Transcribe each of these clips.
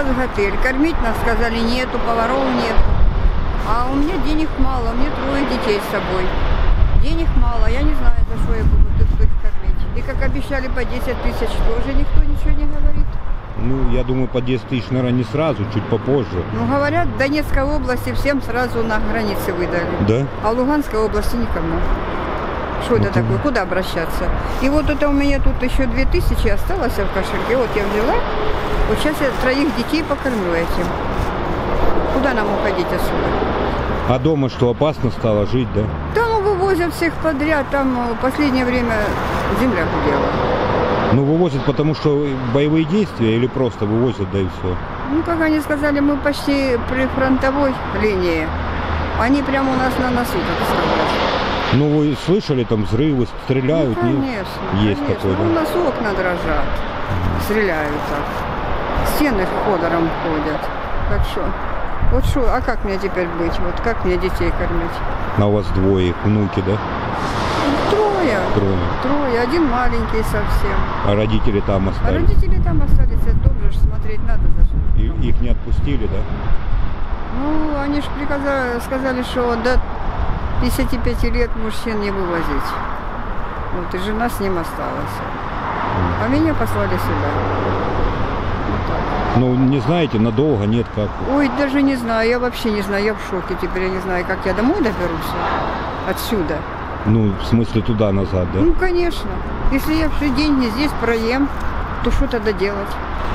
нас в отель. Кормить нас сказали нету, поваров нет. А у меня денег мало, у меня 3 детей с собой. Денег мало, я не знаю, за что я буду их кормить. И как обещали по 10 тысяч, тоже никто ничего не говорит. Ну, я думаю, по 10 тысяч, наверное, не сразу, чуть попозже. Ну, говорят, в Донецкой области всем сразу на границе выдали. Да? А в Луганской области никому. Что это такое? Куда обращаться? И вот это у меня тут еще 2000 осталось в кошельке. Вот я взяла. Вот сейчас я 3 детей покормлю этим. Куда нам уходить отсюда? А дома что, опасно стало жить, да? Там вывозят всех подряд. Там в последнее время земля гудела. Ну, вывозят, потому что боевые действия или просто вывозят, да и все? Ну, как они сказали, мы почти при фронтовой линии. Они прямо у нас на носу, так сказать. Ну, вы слышали, там взрывы, стреляют? Ну, конечно. Есть конечно. такое, да? У нас окна дрожат, стреляют так. Стены ходором ходят. Так что, вот что, а как мне теперь быть? Вот как мне детей кормить? А у вас 2 внуки, да? 3. Один маленький совсем. А родители там А остались? родители там остались, это тоже смотреть надо за что. И их не отпустили, да? Ну, они же сказали, что до 55 лет мужчин не вывозить. Вот, и жена с ним осталась. А меня послали сюда. Вот так. Ну, не знаете, надолго, нет, как? Ой, даже не знаю, я вообще не знаю, я в шоке теперь, я не знаю, как я домой доберусь отсюда. Ну, в смысле, туда-назад, да? Ну, конечно. Если я все деньги здесь проем, то что тогда делать?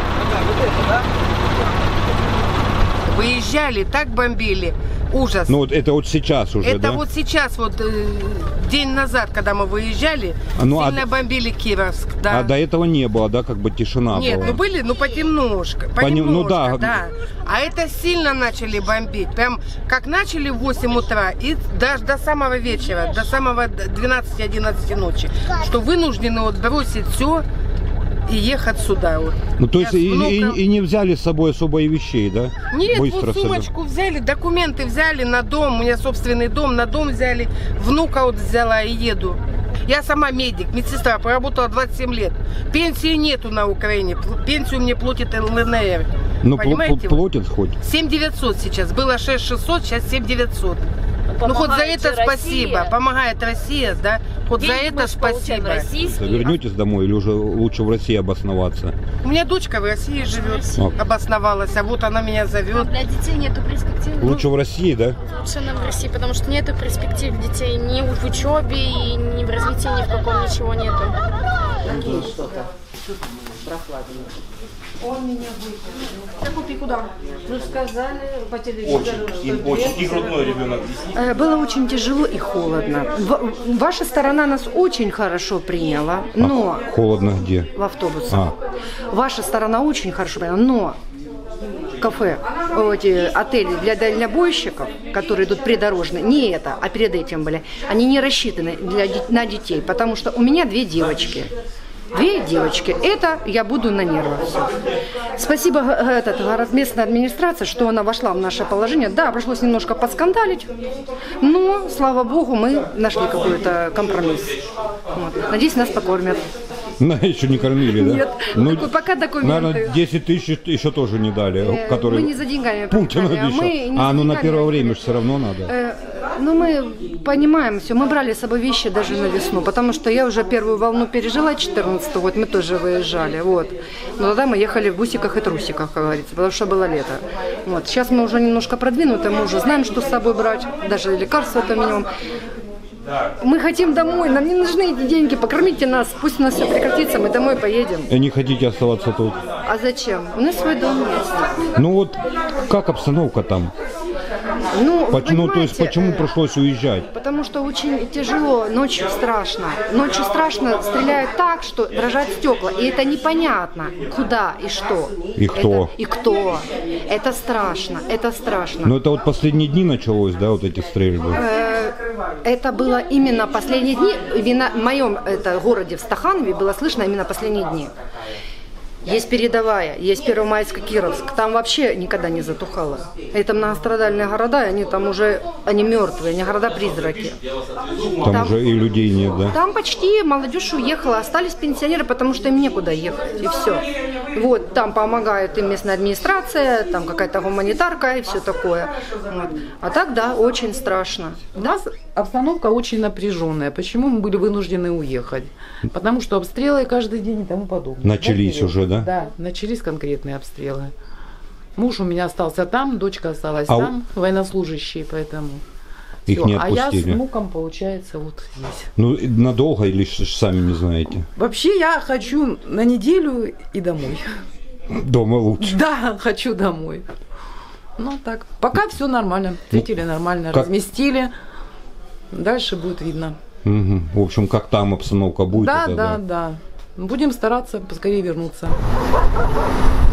Выезжали, так бомбили. Ужас. Ну, вот это вот сейчас уже, Это да? вот сейчас, вот день назад, когда мы выезжали, сильно бомбили Кировск, да. А до этого не было, да, как бы тишина Нет, была? ну были, ну понемножко, Ну да. да. А это сильно начали бомбить, прям как начали в 8 утра и даже до самого вечера, до самого 12-11 ночи, что вынуждены вот бросить все и ехать сюда вот. Ну, то есть и не взяли с собой особо и вещей, да? Нет, Быстро вот сумочку взяли, документы взяли на дом, у меня собственный дом, на дом взяли, внука вот взяла и еду. Я сама медик, медсестра, проработала 27 лет. Пенсии нету на Украине, пенсию мне платит ЛНР. Ну, понимаете? платят хоть? 7900 сейчас, было 6600, сейчас 7900. Ну, хоть за это спасибо, помогает Россия, да, хоть за это спасибо. Вернетесь домой или уже лучше в России обосноваться? У меня дочка в России живет, обосновалась, а вот она меня зовет. Для детей нету перспектив. Лучше в России, да? Лучше нам в России, потому что нету перспектив детей ни в учебе, и ни в развитии, ни в каком ничего нету. Что-то прохладно. Он меня вытянул. Так вот и куда? Ну, сказали по телевизору, Очень. И грудной ребенок. Было очень тяжело и холодно. Ваша сторона нас очень хорошо приняла, но... Холодно где? В автобусе. Ваша сторона очень хорошо приняла, но кафе, эти отели для дальнобойщиков, которые идут придорожные, не это, а перед этим были, они не рассчитаны на детей, потому что у меня 2 девочки. 2 девочки. Это я буду на нервах. Спасибо местной администрации, что она вошла в наше положение. Да, пришлось немножко поскандалить, но, слава богу, мы нашли какой-то компромисс. Вот. Надеюсь, нас покормят. Еще не кормили, да? Нет, ну, пока документы. Наверное, 10 тысяч еще тоже не дали. Мы не за деньгами Путин обещал. Ну на первое время же все равно надо. Ну мы понимаем все. Мы брали с собой вещи даже на весну, потому что я уже первую волну пережила, 14-ю, вот мы тоже выезжали. Вот. Но тогда мы ехали в бусиках и трусиках, как говорится, потому что было лето. Вот. Сейчас мы уже немножко продвинуты, мы уже знаем, что с собой брать, даже лекарства это минимум. Мы хотим домой, нам не нужны эти деньги, покормите нас, пусть у нас все прекратится, мы домой поедем. И не хотите оставаться тут? А зачем? У нас свой дом есть. Ну вот, как обстановка там? Ну, то есть почему пришлось уезжать? Потому что очень тяжело, ночью страшно. Ночью страшно, стреляют так, что дрожат стекла. И это непонятно, куда и что. И кто? И кто. Это страшно, это страшно. Но это вот последние дни началось, да, вот эти стрельбы? Это было именно последние дни. В моем городе, в Стаханове, было слышно именно последние дни. есть передовая, есть Первомайск-Кировск. Там вообще никогда не затухало. Это многострадальные города, и они там уже, они мертвые, они города-призраки. Там уже и людей нет, да? Там почти молодежь уехала, остались пенсионеры, потому что им некуда ехать, и все. Вот, там помогает им местная администрация, там какая-то гуманитарка и все такое. Вот. А так, да, очень страшно. У нас обстановка очень напряженная. Почему мы были вынуждены уехать? Потому что обстрелы каждый день и тому подобное. Начались уже, да? Да, начались конкретные обстрелы. Муж у меня остался там, дочка осталась там, военнослужащие, поэтому... Их всё. не А я с отпустили. внуком, получается, вот здесь. Ну, надолго или сами не знаете? Вообще я хочу на неделю и домой. Дома лучше. Да, хочу домой. Ну так, пока все нормально. Встретили нормально, как- разместили. Дальше будет видно. Угу. В общем, как там обстановка будет? Да, это да, да. Будем стараться поскорее вернуться.